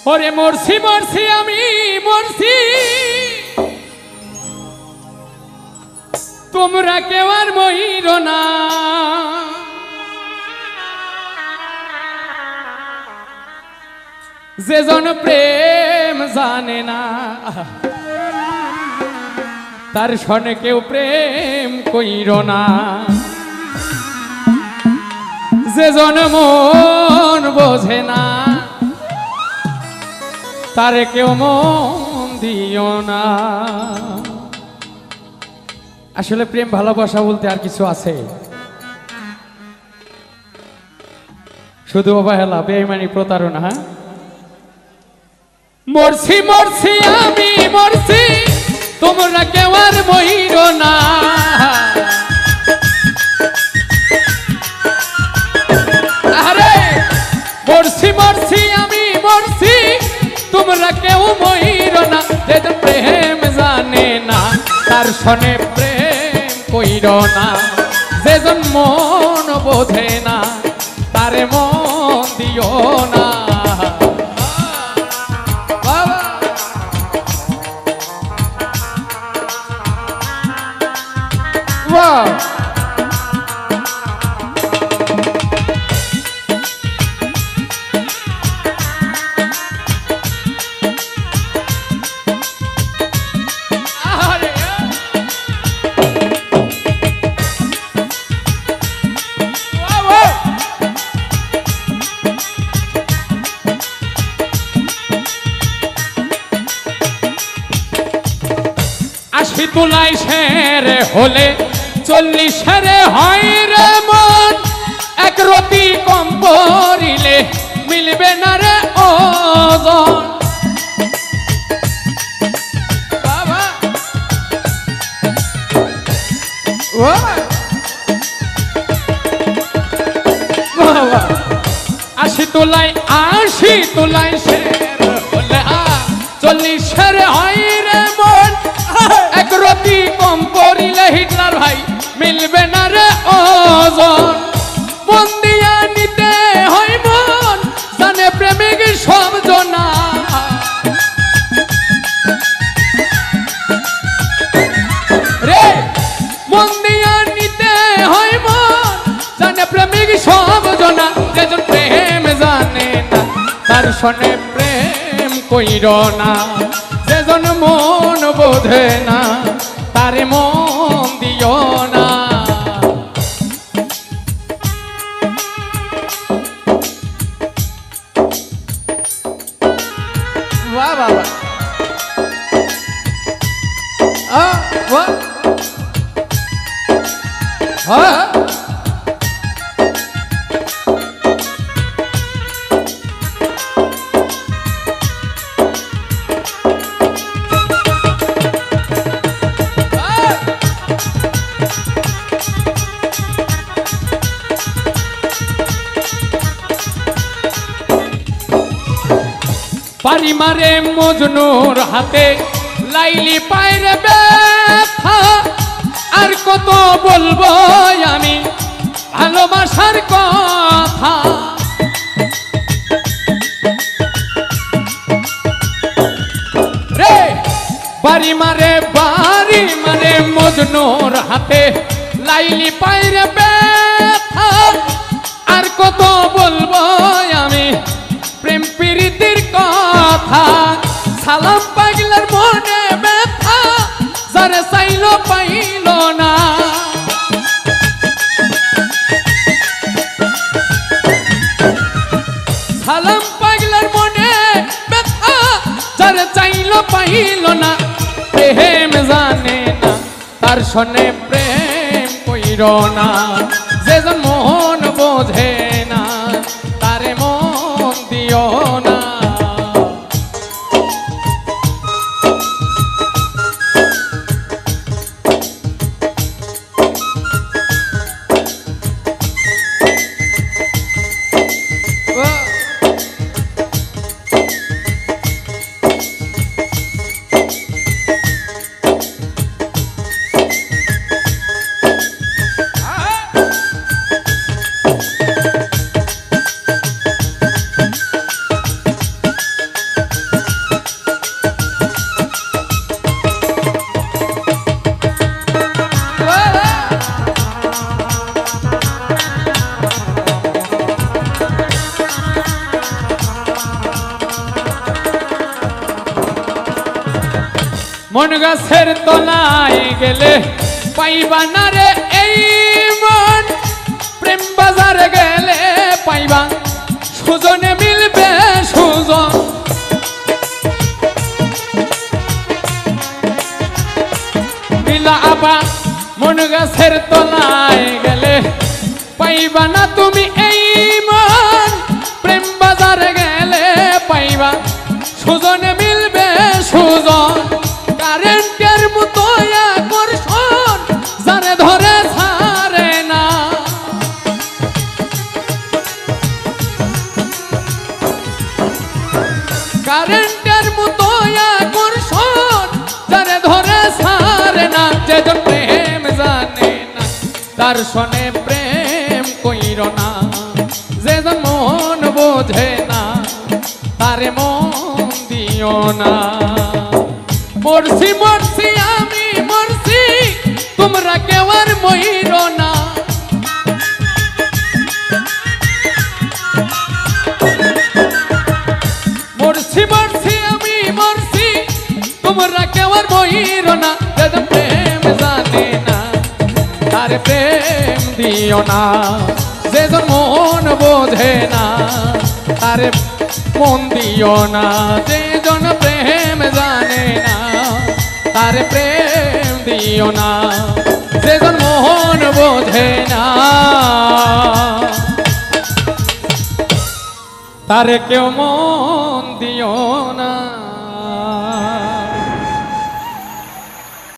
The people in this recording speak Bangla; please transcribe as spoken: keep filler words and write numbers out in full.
ওরে মরছি মরছি আমি মরছি, তোমরা কেউ আর মইর না। যে জন প্রেম জানে না তার সনে কেউ প্রেম কইর না। যে জন মন বোঝে না তারে কেউ মন দিও না। আসলে প্রেম ভালোবাসা বলতে আর কিছু আছে? শুধু অবহেলা, বেঈমানি, প্রতারণা। হ্যাঁ, মরছি মরছি আমি মরছি, তোমরা কেউ আর মইর না। আরে মরছি মরছি আমি মরছি, তোমরা কেউ মইর না। যে প্রেম জানে না তার সনে প্রেম কইর না। যে জন মন বোঝে না তারে মন দিও না। আশি তুলাই শের হলে চল্লিশ শেরে হয় রে মন। এক রতি কম পড়িলে মিলবে না রে ওজন। বাবা বাবা আশি তুলাই আশি তুলাই শের হলে চল্লিশ শেরে হয় রে মন। এক রতি কম পড়িলে হিটলার ভাই মিলবে না রে ওজন। মন দিয়া নিতে হয় মন, জানে প্রেমিক সব জনা। রে মন দিয়া নিতে হয় মন, জানে প্রেমিক সব জনা। যেজন প্রেম জানে না তার সনে প্রেম কইর না। যেজন মন বোঝে না তারে মন দিও না। বাহ বাবা হ্যাঁ পারি মারে মজনুর হাতে লাইলি পায়রে ব্যথা। আর কত বলবো আমি ভালোবাসার কথা। রে বাড়ি মারে বাড়ি মারে মজনুর হাতে লাইলি পায়রে ব্যথা। আর কত বলবো আমি প্রেম প্রীতির কথা। সালাম পাগলার মনে ব্যথা, যারে চাইল পাইল না। সালাম পাগলার মনে ব্যথা, যারে চাইল পাইল না। প্রেম জানে না তার সনে প্রেম কইর না। যেজন মন বোঝে না তারে মন দিও না। মন গাছের তলায় গেলে পাইবা না রে এই মন, প্রেম বাজারে গেলে পাইবা সুজনে মিলবে সুজন। মিলা আবা মন গাছের তলায় গেলে পাইবা না তুমি এই মন, প্রেম বাজারে গেলে পাইবা সুজনে মিলবে সুজন। কারেন্টের মতো আকর্ষণ যারে ধরে ছাড়ে না, কারেন্টের মতো আকর্ষণ যারে ধরে ছাড়ে না। যেজন প্রেম জানে না তার সনে প্রেম কইর না, যেজন মন বোঝে না তারে মন দিও না। মরছি মরছি আমি মরছি, তোমরা কেউ আর মইর না। মরছি মরছি আমি মরছি, তোমরা কেউ আর মইর না। যেজন প্রেম জানে না তার প্রেম দিও না, যেজন মন বোঝে না তার মন দিও না। যেজন প্রেম জানে না তার প্রেম দিও না, যেজন মন বোঝে না তার কেউ মন দিও না।